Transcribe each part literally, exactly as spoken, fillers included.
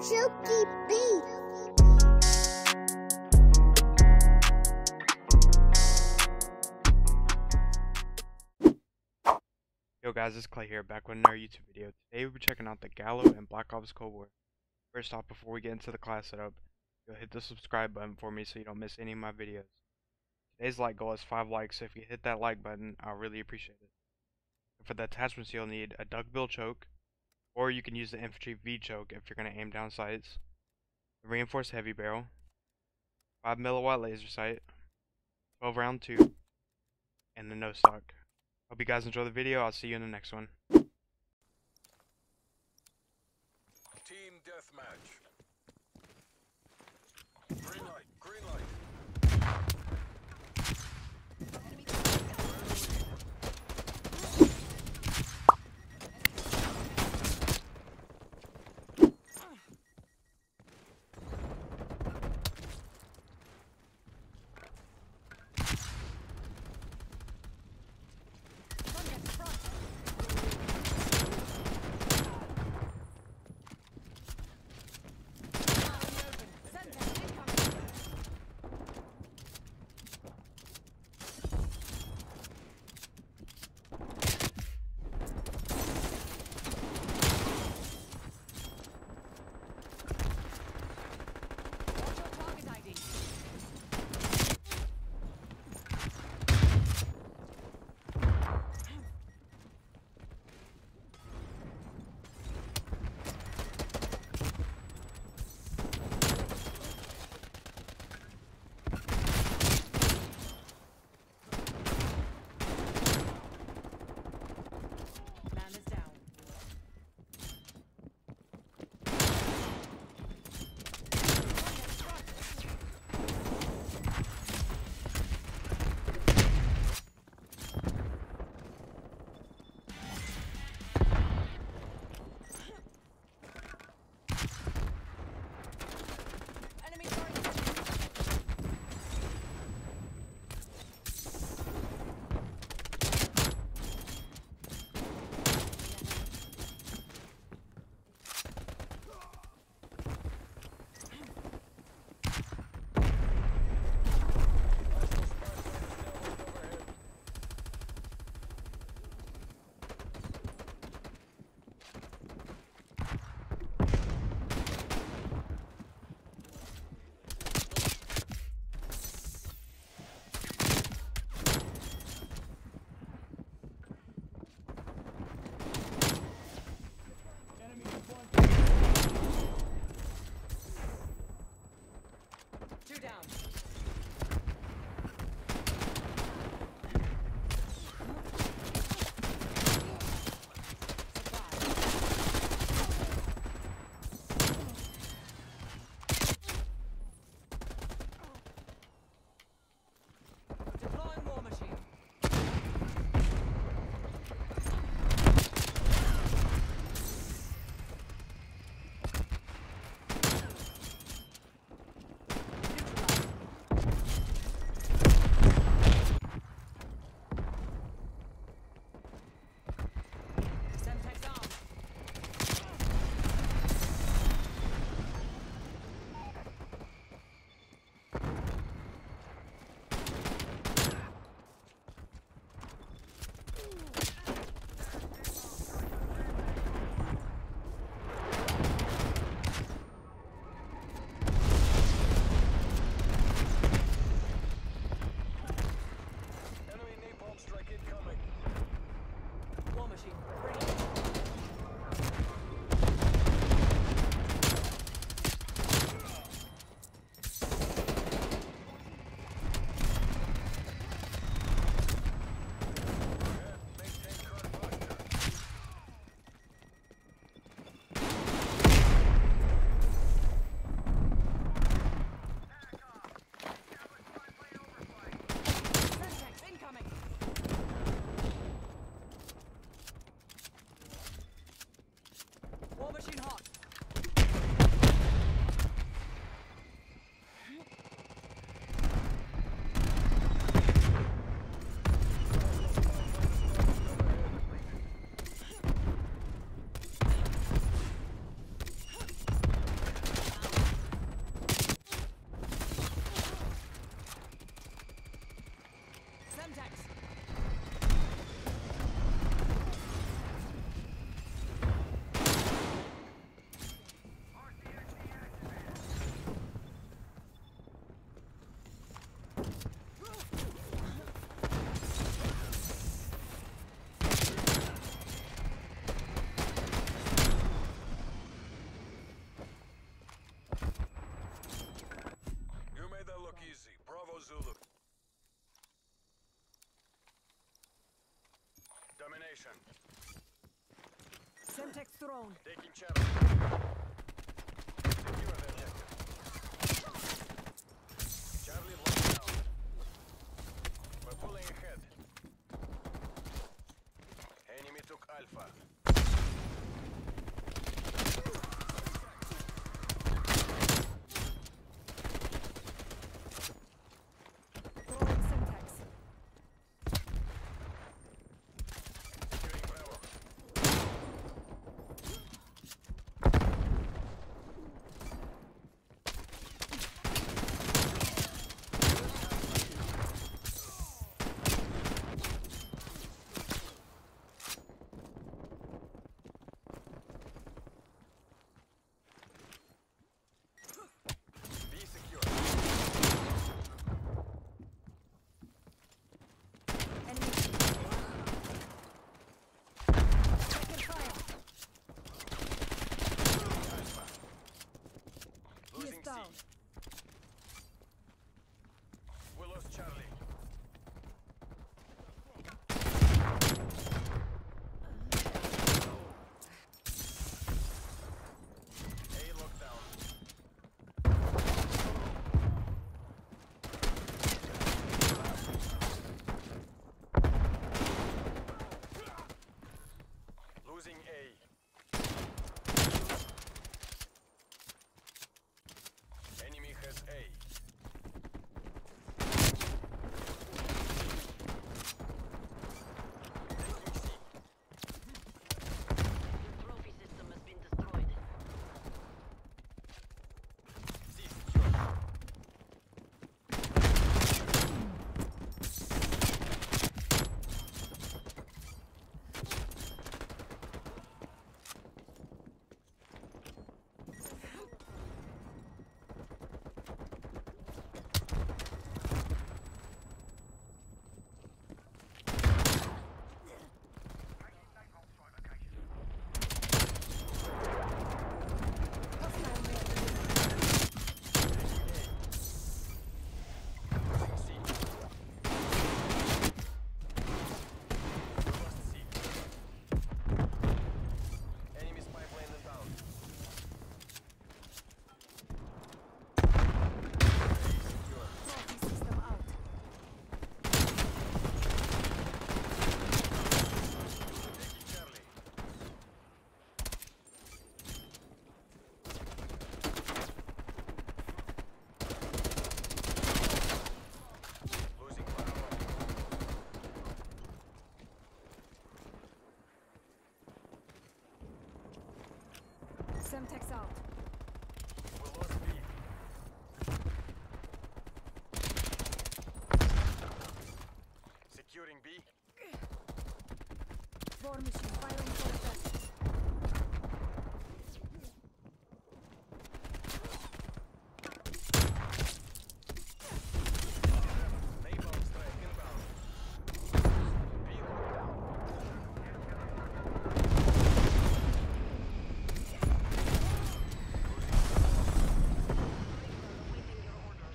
Silky Beat. Yo guys, it's Clay here, back with another YouTube video. Today we'll be checking out the Gallo and Black Ops Cold War. First off, before we get into the class setup, you'll hit the subscribe button for me so you don't miss any of my videos. Today's like goal is five likes, so if you hit that like button, I'll really appreciate it. And for the attachments, you'll need a duckbill choke, or you can use the infantry V choke if you're going to aim down sights, a reinforced heavy barrel, five milliwatt laser sight, twelve round tube, and the no stock. Hope you guys enjoy the video. I'll see you in the next one. Team deathmatch. Green light, green light. Semtex thrown. Taking Charlie. Secure the objective. Charlie locked down. We're pulling ahead. Enemy took Alpha. Throwing Semtex. Securing Bravo. Be secure. Enemy. Taking fire. Alpha. He is Losing C. down. We lost Charlie. A lockdown. Losing A. Enemy has A. Taking C. Trophy system has been destroyed. C secure. Hostile male. Losing C. We lost C. Enemy spy plane inbound. A secure. Trophy system out. Taking Charlie. Losing Bravo. Semtex out. We lost B. Securing B. War machine firing for effect. Napalm strike inbound. B lockdown. Awaiting your orders.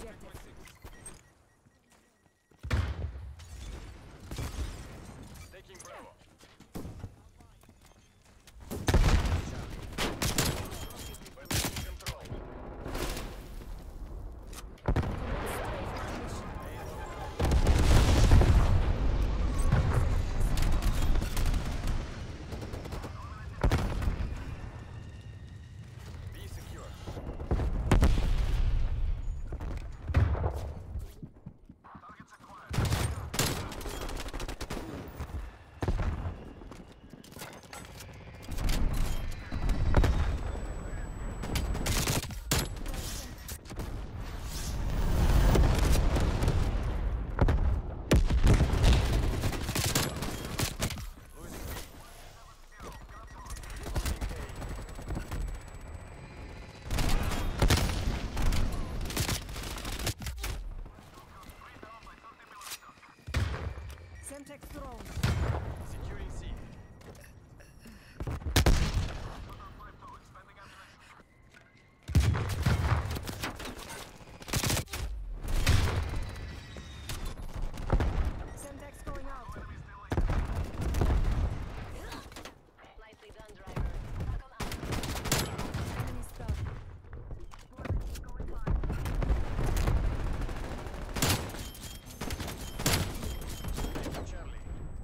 objective. Taking Bravo. We're making control. Be secure. Targets acquired. Losing B. Losing A. Semtex drone. Securing C. Semtex going out. Nicely done, driver. Buckle up. Enemy stunned. Taking Charlie.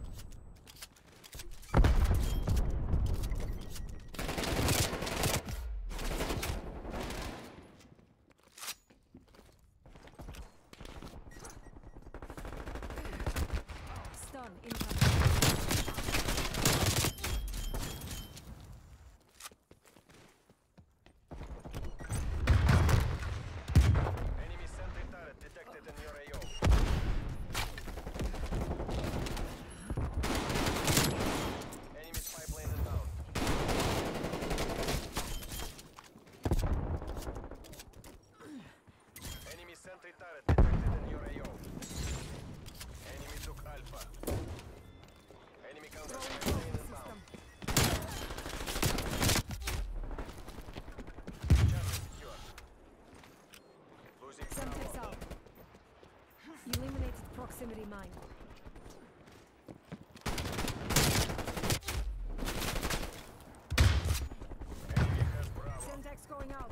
Stun incoming. Enemy sentry turret detected in your A O. Enemy spy plane inbound. Enemy sentry turret detected in your A O. Enemy took Alpha. Enemy counter spy plane inbound. Charlie secure. Losing Semtex Bravo. out. Eliminated proximity mine. Enemy has Bravo. Semtex going out.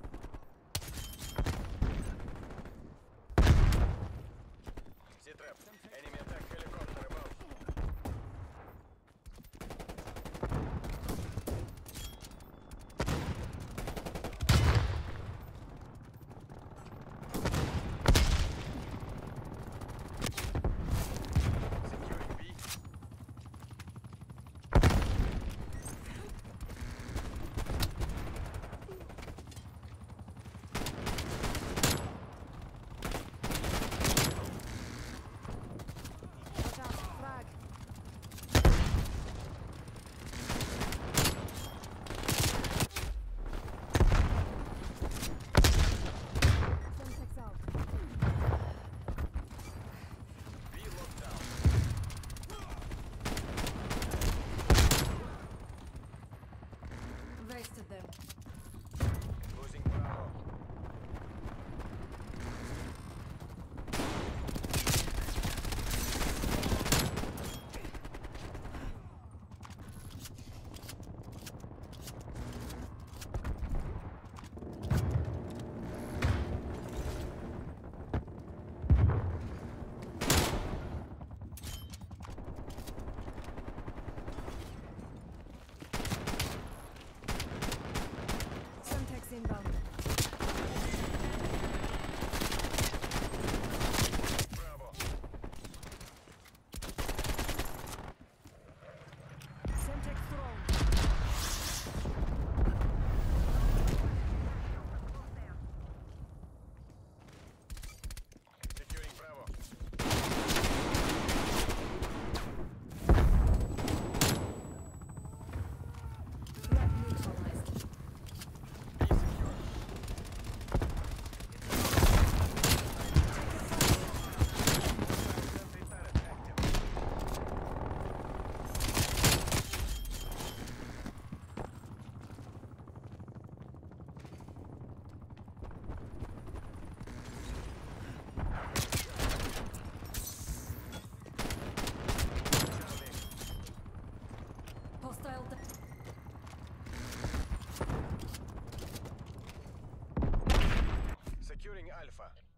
C-trap. Enemy attack helicopter above. Securing B. Watch out. Frag. Semtex out. B locked down. Wasted them. Losing Bravo. Semtex inbound. Bravo. Semtex thrown. Securing Bravo. Threat neutralized. B secure. Sentry turret active. Well done. Securing Alpha.